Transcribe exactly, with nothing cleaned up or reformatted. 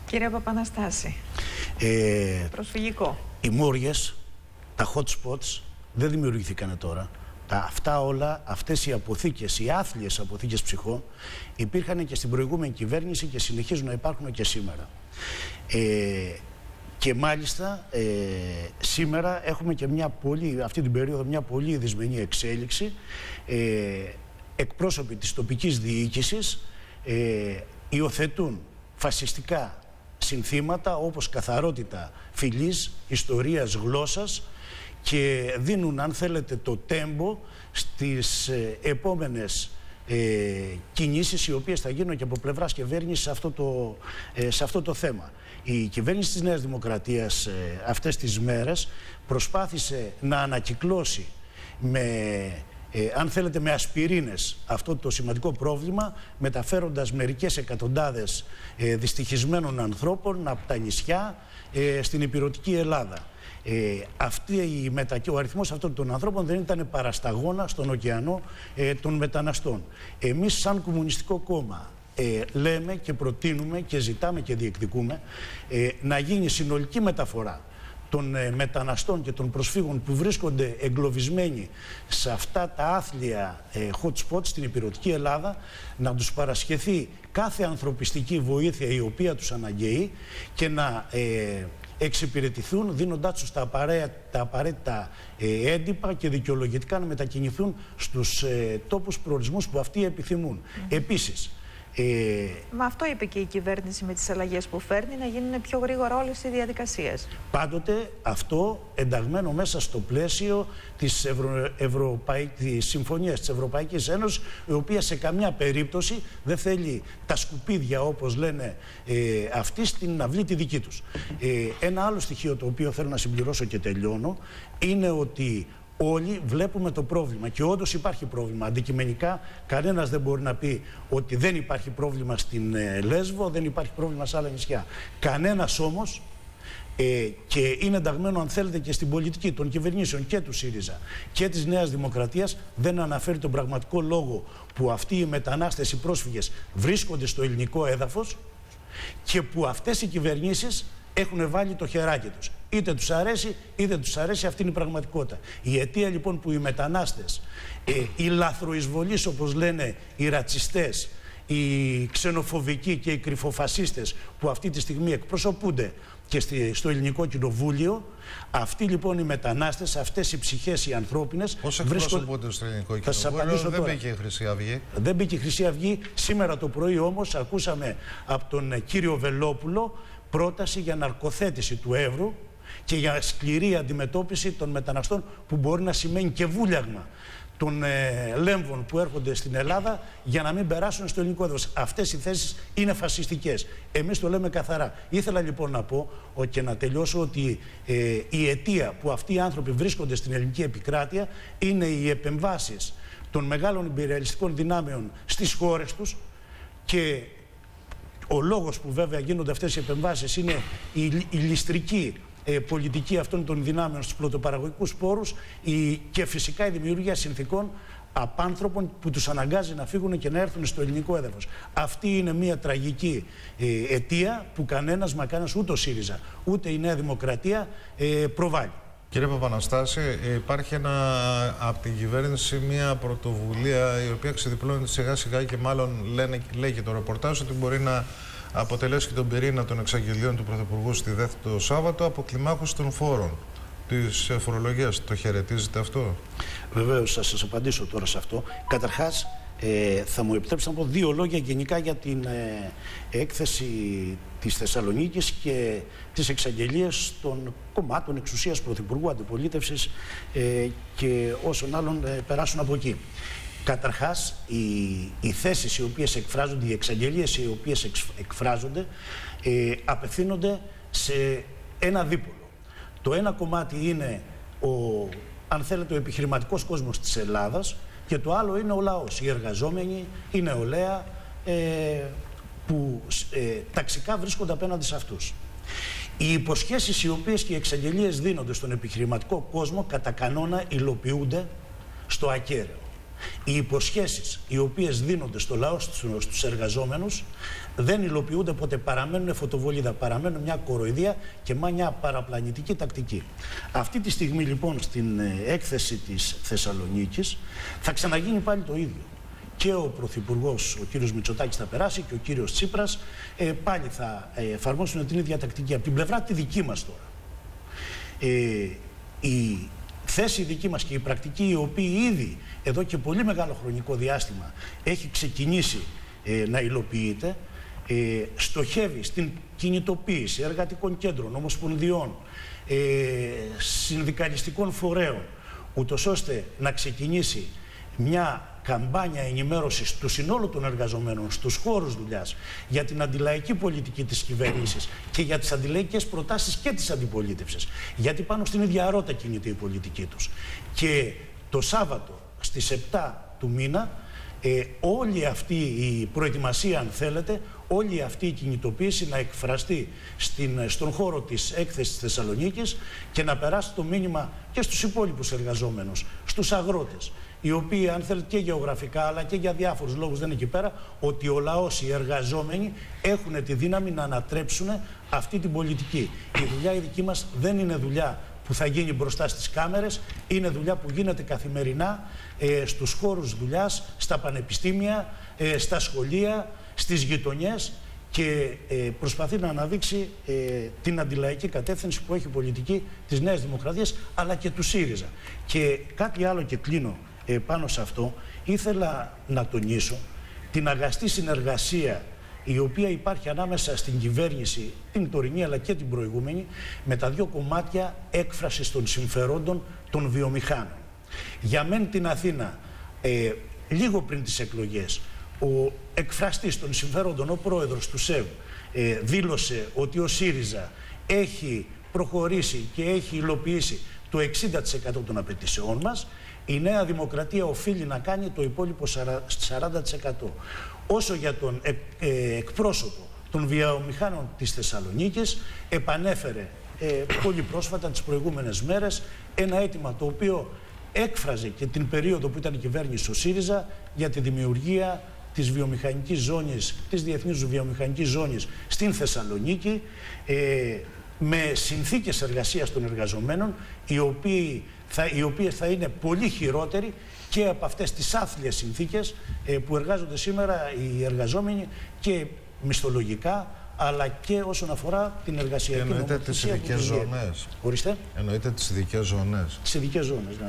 Κύριε Παπαναστάση, ε, προσφυγικό. Οι μόριες, τα hot spots δεν δημιουργηθήκαν τώρα. Τα, αυτά όλα, αυτές οι αποθήκες, οι άθλιες αποθήκες ψυχών υπήρχαν και στην προηγούμενη κυβέρνηση και συνεχίζουν να υπάρχουν και σήμερα. Ε, και μάλιστα ε, σήμερα έχουμε και μια πολύ, αυτή την περίοδο μια πολύ δυσμενή εξέλιξη. Ε, εκπρόσωποι της τοπικής διοίκησης ε, υιοθετούν φασιστικά συνθήματα όπως καθαρότητα φυλής, ιστορίας, γλώσσας και δίνουν, αν θέλετε, το τέμπο στις ε, επόμενες ε, κινήσεις οι οποίες θα γίνουν και από πλευράς κυβέρνησης σε αυτό το, ε, σε αυτό το θέμα. Η κυβέρνηση της Νέας Δημοκρατίας ε, αυτές τις μέρες προσπάθησε να ανακυκλώσει με, ε, αν θέλετε, με ασπιρίνες αυτό το σημαντικό πρόβλημα, μεταφέροντας μερικές εκατοντάδες ε, δυστυχισμένων ανθρώπων από τα νησιά ε, στην ηπειρωτική Ελλάδα. Ε, αυτή η μετα... Ο αριθμός αυτών των ανθρώπων δεν ήταν παρασταγόνα στον ωκεανό ε, των μεταναστών. Εμείς σαν Κομμουνιστικό Κόμμα ε, λέμε και προτείνουμε και ζητάμε και διεκδικούμε ε, να γίνει συνολική μεταφορά των ε, μεταναστών και των προσφύγων που βρίσκονται εγκλωβισμένοι σε αυτά τα άθλια ε, hot spots στην ηπειρωτική Ελλάδα, να τους παρασχεθεί κάθε ανθρωπιστική βοήθεια η οποία τους αναγκαίει και να ε, εξυπηρετηθούν δίνοντάς τους τα απαραίτητα, τα απαραίτητα ε, έντυπα και δικαιολογητικά να μετακινηθούν στους ε, τόπους προορισμούς που αυτοί επιθυμούν. Mm. Επίσης, Ε, Μα αυτό είπε και η κυβέρνηση με τις αλλαγές που φέρνει, να γίνουν πιο γρήγορα όλες οι διαδικασίες. Πάντοτε αυτό ενταγμένο μέσα στο πλαίσιο της, Ευρω... Ευρωπαϊκής Συμφωνίας της Ευρωπαϊκής Ένωσης, η οποία σε καμιά περίπτωση δεν θέλει τα σκουπίδια, όπως λένε ε, αυτοί, στην αυλή τη δική τους. Ε, ένα άλλο στοιχείο το οποίο θέλω να συμπληρώσω και τελειώνω είναι ότι όλοι βλέπουμε το πρόβλημα και όντως υπάρχει πρόβλημα. Αντικειμενικά κανένας δεν μπορεί να πει ότι δεν υπάρχει πρόβλημα στην ε, Λέσβο, δεν υπάρχει πρόβλημα σε άλλα νησιά. Κανένας όμως, ε, και είναι ενταγμένο αν θέλετε και στην πολιτική των κυβερνήσεων και του ΣΥΡΙΖΑ και της Νέας Δημοκρατίας, δεν αναφέρει τον πραγματικό λόγο που αυτοί οι μετανάστες, οι πρόσφυγες βρίσκονται στο ελληνικό έδαφος και που αυτές οι κυβερνήσεις έχουν βάλει το χεράκι τους. Είτε τους αρέσει, είτε τους αρέσει, αυτή είναι η πραγματικότητα. Η αιτία λοιπόν που οι μετανάστες, ε, οι λαθροεισβολείς όπως λένε οι ρατσιστές, οι ξενοφοβικοί και οι κρυφοφασίστες που αυτή τη στιγμή εκπροσωπούνται και στη, στο ελληνικό κοινοβούλιο, αυτοί λοιπόν οι μετανάστες, αυτές οι ψυχές οι ανθρώπινες... Πώς εκπροσωπούνται στο ελληνικό κοινοβούλιο? Δεν μπήκε η Χρυσή Αυγή. Δεν μπήκε η Χρυσή Αυγή. Σήμερα το πρωί όμως ακούσαμε από τον κύριο Βελόπουλο πρόταση για ναρκοθέτηση του εύρου και για σκληρή αντιμετώπιση των μεταναστών, που μπορεί να σημαίνει και βούλιαγμα των ε, λέμβων που έρχονται στην Ελλάδα για να μην περάσουν στο ελληνικό έδαφος. Αυτές οι θέσεις είναι φασιστικές. Εμείς το λέμε καθαρά. Ήθελα λοιπόν να πω ο, και να τελειώσω ότι ε, η αιτία που αυτοί οι άνθρωποι βρίσκονται στην ελληνική επικράτεια είναι οι επεμβάσεις των μεγάλων ιμπεριαλιστικών δυνάμεων στις χώρες τους, και ο λόγος που βέβαια γίνονται αυτές οι επεμβάσεις είναι η, η ληστρική ε, πολιτική αυτών των δυνάμεων στους πρωτοπαραγωγικούς πόρους, η, και φυσικά η δημιουργία συνθήκων απάνθρωπων που τους αναγκάζει να φύγουν και να έρθουν στο ελληνικό έδαφος. Αυτή είναι μια τραγική ε, αιτία που κανένας μα κανένας, ούτε ο ΣΥΡΙΖΑ ούτε η Νέα Δημοκρατία ε, προβάλλει. Κύριε Παπαναστάση, υπάρχει ένα, από την κυβέρνηση μια πρωτοβουλία η οποία ξεδιπλώνεται σιγά σιγά και μάλλον λένε, λέει και το ρεπορτάζ ότι μπορεί να αποτελέσει και τον πυρήνα των εξαγγελίων του Πρωθυπουργού στη ΔΕΘ το Σάββατο, από κλιμάκωση των φόρων της φορολογίας. Το χαιρετίζετε αυτό? Βεβαίως, θα σας απαντήσω τώρα σε αυτό. Καταρχάς, Ε, θα μου επιτρέψετε να πω δύο λόγια γενικά για την ε, έκθεση της Θεσσαλονίκης και τις εξαγγελίες των κομμάτων εξουσίας, Πρωθυπουργού, Αντιπολίτευσης ε, και όσων άλλων ε, περάσουν από εκεί. Καταρχάς, οι, οι θέσεις οι οποίες εκφράζονται, οι εξαγγελίες οι οποίες εξ, εκφράζονται, ε, απευθύνονται σε ένα δίπολο. Το ένα κομμάτι είναι ο, αν θέλετε, ο επιχειρηματικός κόσμος της Ελλάδας, και το άλλο είναι ο λαός, οι εργαζόμενοι, η νεολαία, ε, που ε, ταξικά βρίσκονται απέναντι σε αυτούς. Οι υποσχέσεις οι οποίες και οι εξαγγελίες δίνονται στον επιχειρηματικό κόσμο κατά κανόνα υλοποιούνται στο ακέραιο. Οι υποσχέσεις οι οποίες δίνονται στο λαό, στους εργαζόμενους, δεν υλοποιούνται ποτέ. Παραμένουν φωτοβολίδα, παραμένουν μια κοροϊδία και μια παραπλανητική τακτική. Αυτή τη στιγμή λοιπόν στην έκθεση της Θεσσαλονίκης θα ξαναγίνει πάλι το ίδιο. Και ο Πρωθυπουργός, ο κύριος Μητσοτάκης θα περάσει και ο κύριος Τσίπρας ε, πάλι θα ε, εφαρμόσουν την ίδια τακτική. Από την πλευρά τη δική μας τώρα. Ε, η θέση δική μας και η πρακτική, η οποία ήδη εδώ και πολύ μεγάλο χρονικό διάστημα έχει ξεκινήσει ε, να υλοποιείται, ε, στοχεύει στην κινητοποίηση εργατικών κέντρων, ομοσπονδιών, ε, συνδικαλιστικών φορέων, ούτως ώστε να ξεκινήσει μια καμπάνια ενημέρωσης του συνόλου των εργαζομένων στους χώρους δουλειάς για την αντιλαϊκή πολιτική της κυβέρνησης και για τις αντιλαϊκές προτάσεις και της αντιπολίτευσης. Γιατί πάνω στην ίδια ρότα κινείται η πολιτική τους. Και το Σάββατο στις επτά του μήνα ε, όλη αυτή η προετοιμασία, αν θέλετε, όλη αυτή η κινητοποίηση να εκφραστεί στην, στον χώρο της έκθεσης της Θεσσαλονίκης και να περάσει το μήνυμα και στους υπόλοιπους εργαζόμενους, στους αγρότες, οι οποίοι, αν θέλετε, και γεωγραφικά αλλά και για διάφορους λόγους δεν είναι εκεί πέρα, ότι ο λαός, οι εργαζόμενοι έχουν τη δύναμη να ανατρέψουν αυτή την πολιτική. Η δουλειά η δική μας δεν είναι δουλειά που θα γίνει μπροστά στις κάμερες, είναι δουλειά που γίνεται καθημερινά ε, στους χώρους δουλειάς, στα πανεπιστήμια, ε, στα σχολεία, στις γειτονιές και ε, προσπαθεί να αναδείξει ε, την αντιλαϊκή κατεύθυνση που έχει η πολιτική της Νέας Δημοκρατίας αλλά και του ΣΥΡΙΖΑ. Και κάτι άλλο και κλείνω ε, πάνω σε αυτό, ήθελα να τονίσω την αγαστή συνεργασία η οποία υπάρχει ανάμεσα στην κυβέρνηση, την τωρινή αλλά και την προηγούμενη, με τα δύο κομμάτια έκφρασης των συμφερόντων των βιομηχάνων. Για μεν την Αθήνα, ε, λίγο πριν τις εκλογές, ο εκφραστής των συμφερόντων, ο πρόεδρος του ΣΕΒ, ε, δήλωσε ότι ο ΣΥΡΙΖΑ έχει προχωρήσει και έχει υλοποιήσει το εξήντα τοις εκατό των απαιτήσεών μας. Η Νέα Δημοκρατία οφείλει να κάνει το υπόλοιπο σαράντα τοις εκατό. Όσο για τον ε, ε, εκπρόσωπο των βιομηχάνων της Θεσσαλονίκης, επανέφερε ε, πολύ πρόσφατα, τις προηγούμενες μέρες, ένα αίτημα το οποίο έκφραζε και την περίοδο που ήταν η κυβέρνηση ο ΣΥΡΙΖΑ για τη δημιουργία της βιομηχανικής ζώνης, της διεθνής βιομηχανικής ζώνης στην Θεσσαλονίκη, ε, με συνθήκες εργασίας των εργαζομένων, οι, οποίοι θα, οι οποίες θα είναι πολύ χειρότεροι και από αυτές τις άθλιες συνθήκες ε, που εργάζονται σήμερα οι εργαζόμενοι και μισθολογικά, αλλά και όσον αφορά την εργασιακή νομοθεσία. Εννοείται τις ειδικές ζώνες. Ορίστε. Εννοείται τις ειδικές ζώνες. Τις ειδικές ζώνες, ναι.